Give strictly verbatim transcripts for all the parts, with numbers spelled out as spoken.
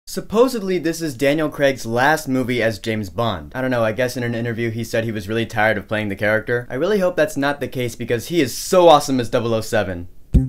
Supposedly, this is Daniel Craig's last movie as James Bond. I don't know, I guess in an interview he said he was really tired of playing the character. I really hope that's not the case because he is so awesome as double oh seven.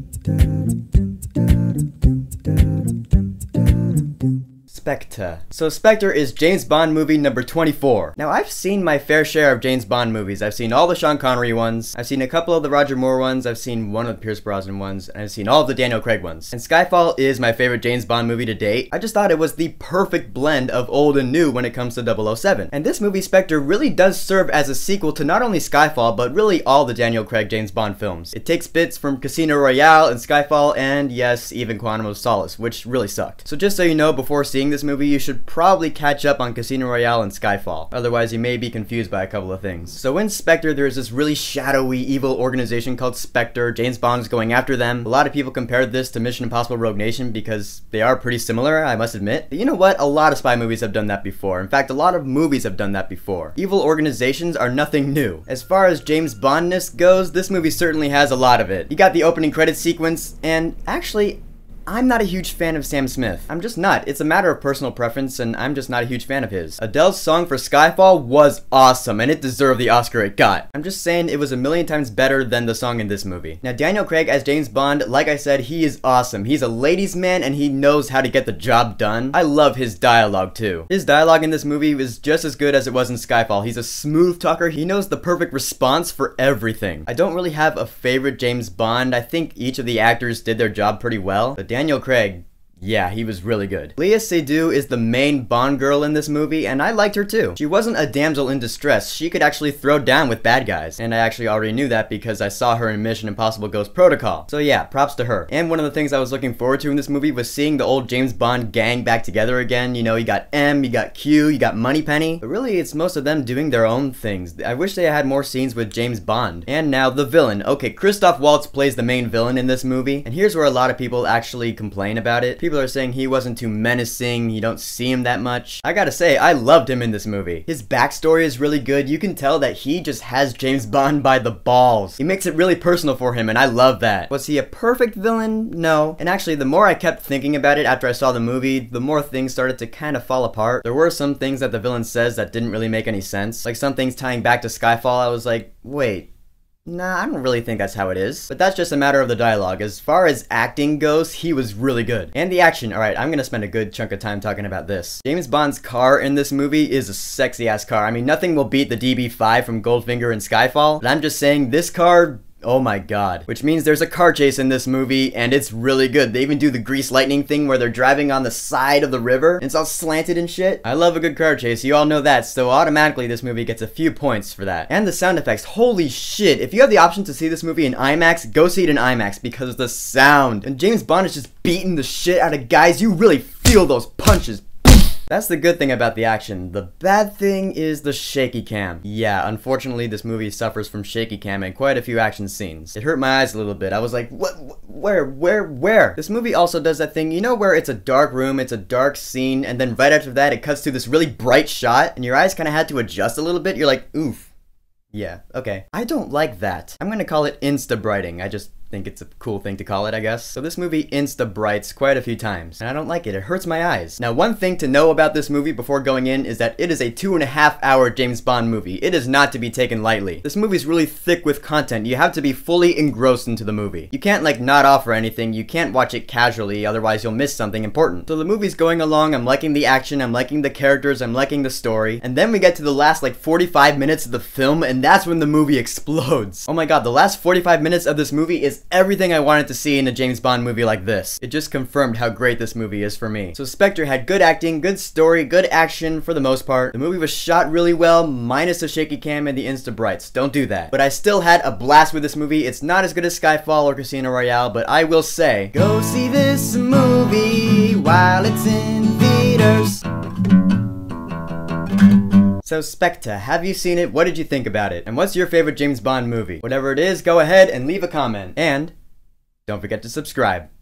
Spectre. So Spectre is James Bond movie number twenty-four. Now I've seen my fair share of James Bond movies. I've seen all the Sean Connery ones, I've seen a couple of the Roger Moore ones, I've seen one of the Pierce Brosnan ones, and I've seen all of the Daniel Craig ones. And Skyfall is my favorite James Bond movie to date. I just thought it was the perfect blend of old and new when it comes to double oh seven. And this movie Spectre really does serve as a sequel to not only Skyfall, but really all the Daniel Craig James Bond films. It takes bits from Casino Royale and Skyfall, and yes, even Quantum of Solace, which really sucked. So just so you know, before seeing this movie, you should probably catch up on Casino Royale and Skyfall. Otherwise, you may be confused by a couple of things. So in Spectre, there's this really shadowy, evil organization called Spectre. James Bond is going after them. A lot of people compared this to Mission Impossible Rogue Nation because they are pretty similar, I must admit. But you know what? A lot of spy movies have done that before. In fact, a lot of movies have done that before. Evil organizations are nothing new. As far as James Bondness goes, this movie certainly has a lot of it. You got the opening credit sequence, and actually, I'm not a huge fan of Sam Smith. I'm just not. It's a matter of personal preference, and I'm just not a huge fan of his. Adele's song for Skyfall was awesome, and it deserved the Oscar it got. I'm just saying it was a million times better than the song in this movie. Now, Daniel Craig as James Bond, like I said, he is awesome. He's a ladies' man, and he knows how to get the job done. I love his dialogue, too. His dialogue in this movie is just as good as it was in Skyfall. He's a smooth talker. He knows the perfect response for everything. I don't really have a favorite James Bond. I think each of the actors did their job pretty well, but Daniel Craig, yeah, he was really good. Léa Seydoux is the main Bond girl in this movie, and I liked her too. She wasn't a damsel in distress. She could actually throw down with bad guys. And I actually already knew that because I saw her in Mission Impossible Ghost Protocol. So yeah, props to her. And one of the things I was looking forward to in this movie was seeing the old James Bond gang back together again. You know, you got M, you got Q, you got Moneypenny. But really, it's most of them doing their own things. I wish they had more scenes with James Bond. And now the villain. Okay, Christoph Waltz plays the main villain in this movie. And here's where a lot of people actually complain about it. People are saying he wasn't too menacing, you don't see him that much. I gotta say, I loved him in this movie. His backstory is really good. You can tell that he just has James Bond by the balls. He makes it really personal for him, and I love that. Was he a perfect villain? No. And actually, the more I kept thinking about it after I saw the movie, the more things started to kind of fall apart. There were some things that the villain says that didn't really make any sense. Like some things tying back to Skyfall, I was like, wait. Nah, I don't really think that's how it is. But that's just a matter of the dialogue. As far as acting goes, he was really good. And the action, alright, I'm gonna spend a good chunk of time talking about this. James Bond's car in this movie is a sexy ass car. I mean, nothing will beat the D B five from Goldfinger and Skyfall. But I'm just saying, this car, oh my god. Which means there's a car chase in this movie, and it's really good. They even do the grease lightning thing where they're driving on the side of the river, and it's all slanted and shit. I love a good car chase, you all know that, so automatically this movie gets a few points for that. And the sound effects, holy shit. If you have the option to see this movie in IMAX, go see it in IMAX because of the sound. And James Bond is just beating the shit out of guys. You really feel those punches. That's the good thing about the action. The bad thing is the shaky cam. Yeah, unfortunately this movie suffers from shaky cam in quite a few action scenes. It hurt my eyes a little bit. I was like, what, where, where, where? This movie also does that thing, you know, where it's a dark room, it's a dark scene, and then right after that it cuts to this really bright shot, and your eyes kind of had to adjust a little bit. You're like, oof. Yeah, okay. I don't like that. I'm gonna call it insta-brighting. I just think it's a cool thing to call it, I guess. So this movie insta-brights quite a few times, and I don't like it. It hurts my eyes. Now, one thing to know about this movie before going in is that it is a two and a half hour James Bond movie. It is not to be taken lightly. This movie's really thick with content. You have to be fully engrossed into the movie. You can't like nod off or anything. You can't watch it casually, otherwise you'll miss something important. So the movie's going along, I'm liking the action, I'm liking the characters, I'm liking the story, and then we get to the last like forty-five minutes of the film, and that's when the movie explodes. Oh my god, the last forty-five minutes of this movie is everything I wanted to see in a James Bond movie like this. It just confirmed how great this movie is for me. So Spectre had good acting, good story, good action for the most part. The movie was shot really well, minus the shaky cam and the insta-brights. Don't do that. But I still had a blast with this movie. It's not as good as Skyfall or Casino Royale, but I will say, go see this movie while it's in theaters. So Spectre, have you seen it? What did you think about it? And what's your favorite James Bond movie? Whatever it is, go ahead and leave a comment. And don't forget to subscribe.